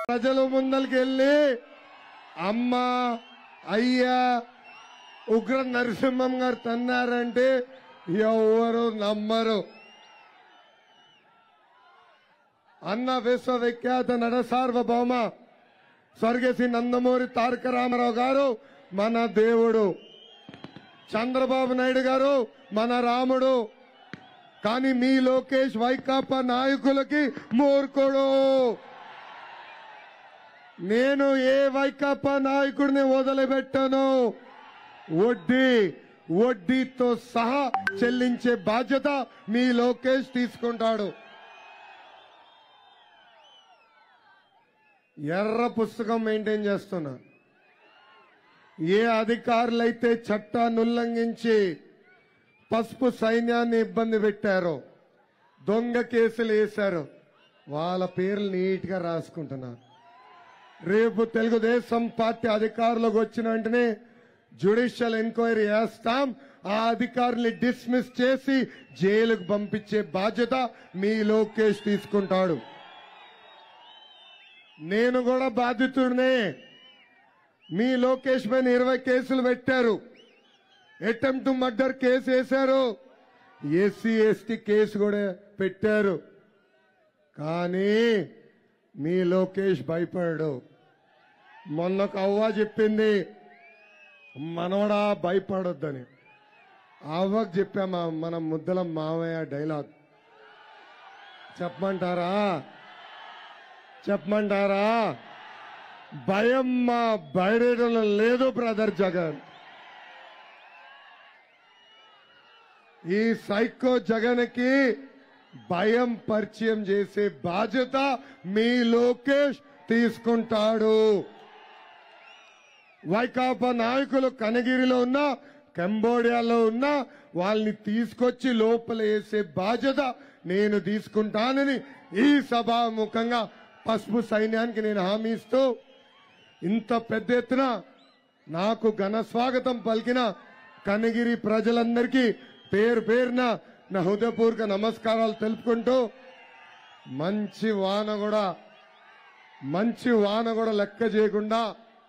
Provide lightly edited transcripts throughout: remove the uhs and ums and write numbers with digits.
ప్రజల ముందరికి అమ్మ అయ్యా ఉగ్ర నరసింహం గారు తన్నారంటే ఎవరు నమ్మరు. అన్న విశ్వవిఖ్యాత నట సార్వభౌమ స్వర్గశ్రీ నందమూరి తారక రామారావు గారు మన దేవుడు, చంద్రబాబు నాయుడు గారు మన రాముడు. కానీ మీ లోకేష్ వైకాపా నాయకులకి మూర్ఖుడు. నేను ఏ వైకాపా నాయకుడిని వదిలిపెట్టాను. వడ్డీతో సహా చెల్లించే బాధ్యత మీ లోకేష్ తీసుకుంటాడు. ఎర్ర పుస్తకం మెయింటైన్ చేస్తున్నా. ఏ అధికారులైతే చట్టాన్ని ఉల్లంఘించి పసుపు సైన్యాన్ని ఇబ్బంది పెట్టారో, దొంగ కేసులు వేశారో వాళ్ళ పేర్లు నీట్ గా రాసుకుంటున్నారు. రేపు తెలుగుదేశం పార్టీ అధికారులకు వచ్చిన వెంటనే జ్యుడిషియల్ ఎంక్వైరీ చేస్తాం. ఆ అధికారుల్ని డిస్మిస్ చేసి జైలుకు పంపించే బాధ్యత మీ లోకేష్ తీసుకుంటాడు. నేను కూడా బాధితుడినే. మీ లోకేష్ పైన 20 కేసులు పెట్టారు. అటెంప్ట్ టు మర్డర్ కేసు వేశారు. ఎస్సీ ఎస్టీ కేసు కూడా పెట్టారు. కానీ మీ లోకేష్ భయపడాడు. మొన్న అవ్వ చెప్పింది మనవడా భయపడొద్దని. అవ్వకు చెప్పామా మన ముద్దల మావయ్య డైలాగ్ చెప్పమంటారా? భయం మా బయటలో లేదు బ్రదర్ జగన్. ఈ సైకో జగన్ కి భయం పరిచయం చేసే బాధ్యత మీ లోకేష్ తీసుకుంటాడు. వైకాపా నాయకులు కనగిరిలో ఉన్నా, కంబోడియాలో ఉన్నా వాళ్ళని తీసుకొచ్చి లోపల వేసే బాధ్యత నేను తీసుకుంటానని ఈ సభాముఖంగా పసుపు సైన్యానికి నేను హామీ ఇస్తూ, ఇంత పెద్ద ఎత్తున నాకు ఘన స్వాగతం పలికిన కనగిరి ప్రజలందరికీ పేరు పేరున నా హృదయపూర్వక నమస్కారాలు తెలుపుకుంటూ, మంచి వాన కూడా లెక్క చేయకుండా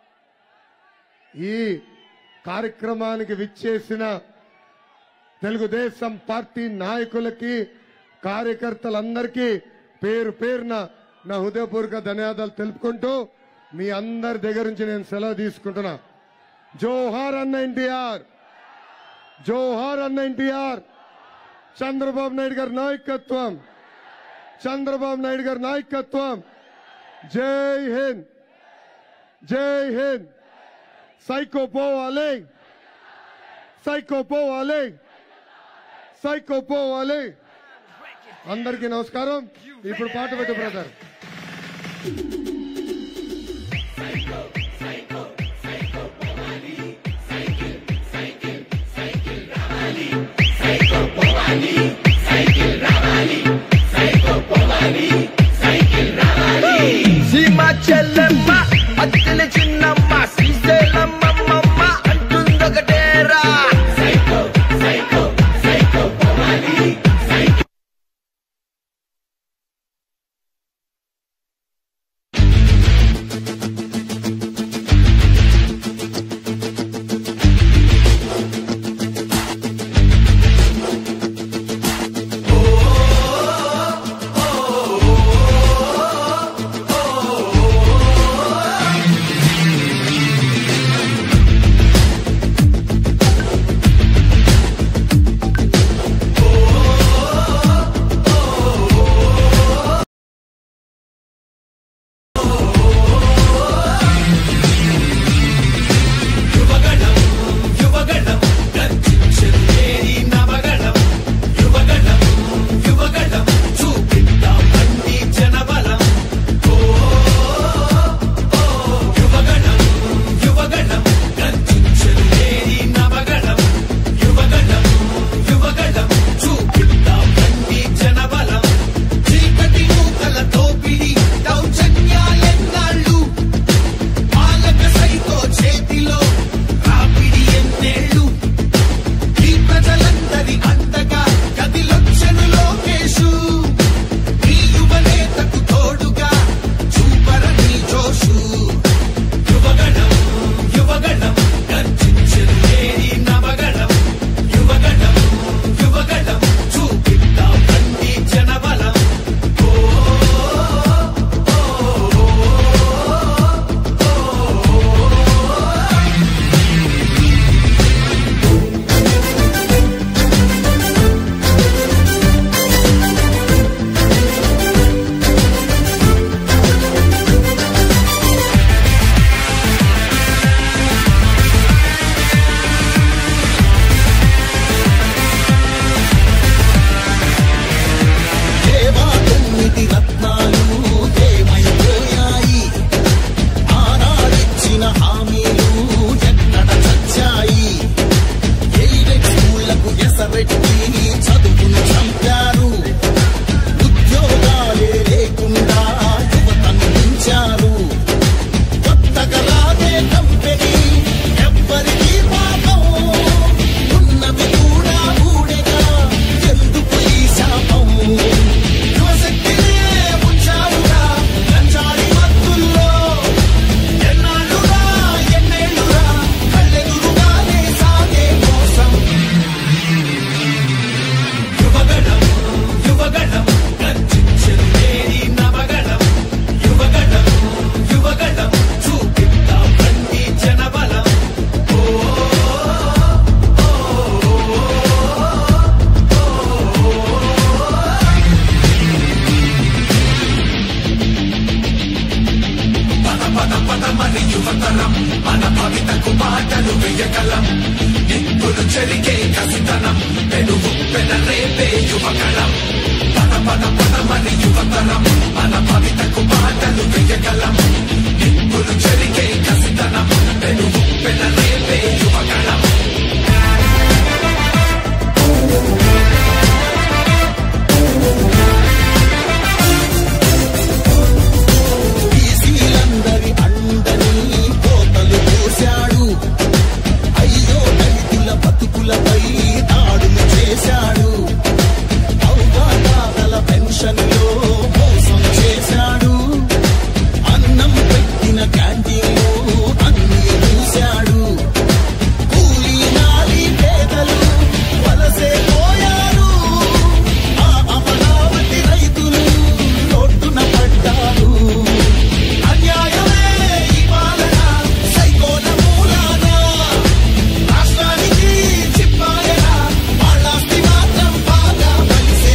ఈ కార్యక్రమానికి విచ్చేసిన తెలుగుదేశం పార్టీ నాయకులకి, కార్యకర్తలందరికీ పేరు పేరున నా హృదయపూర్వక ధన్యవాదాలు తెలుపుకుంటూ మీ అందరి దగ్గర నుంచి నేను సెలవు తీసుకుంటున్నా. జోహార్ అన్న ఎన్టీఆర్, జోహార్ అన్న ఎన్టీఆర్. చంద్రబాబు నాయుడు గారి నాయకత్వం, చంద్రబాబు నాయుడు గారి నాయకత్వం. జై హింద్, జై హింద్. సైకో పోవాలి, సైకో పోవాలి, సైకో పోవాలి. అందరికీ నమస్కారం. ఇప్పుడు పాట పెట్టు బ్రదర్. సీమ చెల్లెమ్మ అత్తిలి చిన్నమ్మ శ్రీశైలమ్మ అంటుందొకటేరా. సైకో సైకో సైకో పోవాలి. Oh చెరిగే కసితనం పెనుగు పెనరేపే యువగణం పద పద పదమని యువతరం మన భవితకు బాటలు వేయగలం నిప్పులు చెరిగే కసితనం పెనుగు పెనరేపే యువగణం బీసీలందరి అండని కోతలు పోశాడు అయ్యో దళితుల బతుకులపై దాడులు చేశాడు అవగాహన పెన్షన్లో మోసం చేశాడు అన్నం పెట్టిన క్యాంటీన్లో అన్ని చూశాడు కూలీ నాలి పేదలు వలసే పోయారు ఆ అమరావతి రైతులు రోడ్డున పడ్డారు అన్యాయమే ఈ పాలన సైకోల మూలాన రాష్ట్రానికి చిప్పాయన వాళ్ళాస్తి మాత్రం బాగా కలిసే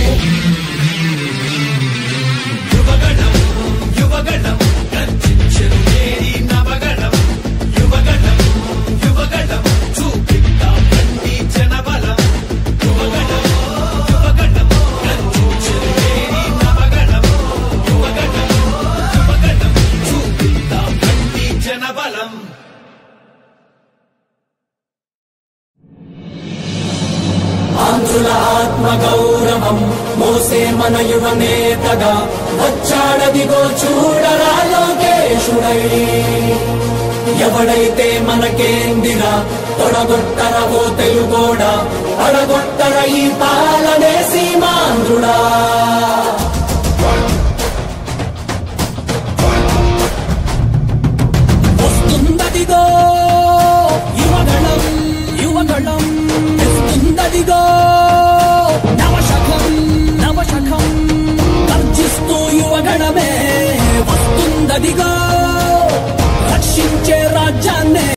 యువగణం యువగణం గర్జించెను నేడి నవగణం యువగణం యువగణం చూపిద్దాం రండి జనబలం యువగణం యువగణం గర్జించెను నేడి నవగణం యువగణం యువగణం చూపిద్దాం రండి జనబలం ఆంధ్రుల ఆత్మ గౌరవం మోసే మన యువ నేతగా వచ్చాడదిగో చూడరా లోకేశుడై ఎవడైతే మనకేందిరా తొడగొట్టర ఓ తెలుగోడా అడగొట్టర ఈ పాలనే సీమాంధ్రుడా వస్తుందదిగో యువగణం యువగణం వస్తుందదిగో నవశకం నవశకం గర్జిస్తూ యువగణమే వస్తుందదిగో రక్షించే రాజ్యాన్నే